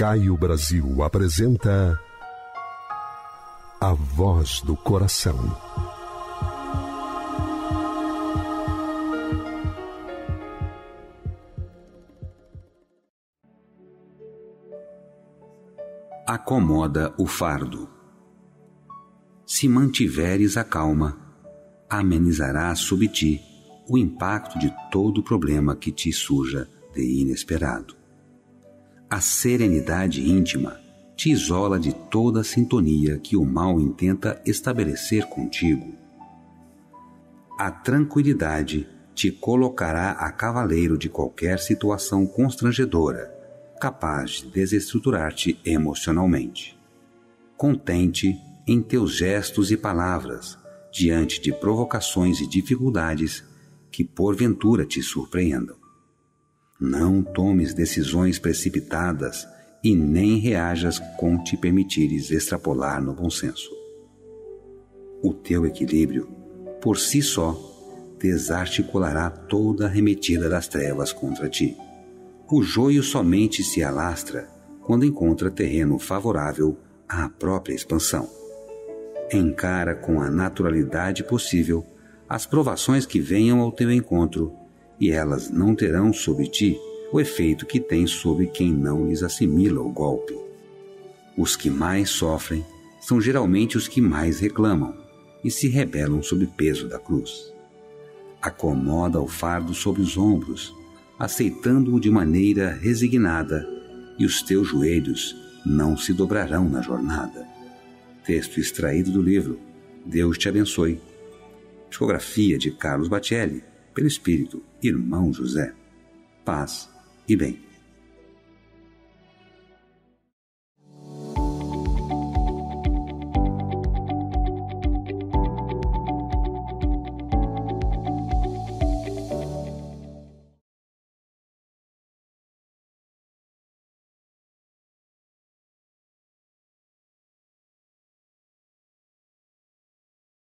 Caio Brasil apresenta A Voz do Coração. Acomoda o fardo. Se mantiveres a calma, amenizarás sobre ti o impacto de todo problema que te surja de inesperado. A serenidade íntima te isola de toda a sintonia que o mal intenta estabelecer contigo. A tranquilidade te colocará a cavaleiro de qualquer situação constrangedora, capaz de desestruturar-te emocionalmente. Contente em teus gestos e palavras, diante de provocações e dificuldades que porventura te surpreendam. Não tomes decisões precipitadas e nem reajas com te permitires extrapolar no bom senso. O teu equilíbrio, por si só, desarticulará toda a arremetida das trevas contra ti. O joio somente se alastra quando encontra terreno favorável à própria expansão. Encara com a naturalidade possível as provações que venham ao teu encontro, e elas não terão sobre ti o efeito que tem sobre quem não lhes assimila o golpe. Os que mais sofrem são geralmente os que mais reclamam e se rebelam sob o peso da cruz. Acomoda o fardo sobre os ombros, aceitando-o de maneira resignada, e os teus joelhos não se dobrarão na jornada. Texto extraído do livro Deus te abençoe. Psicografia de Carlos Baccelli, pelo Espírito Irmão José. Paz e bem.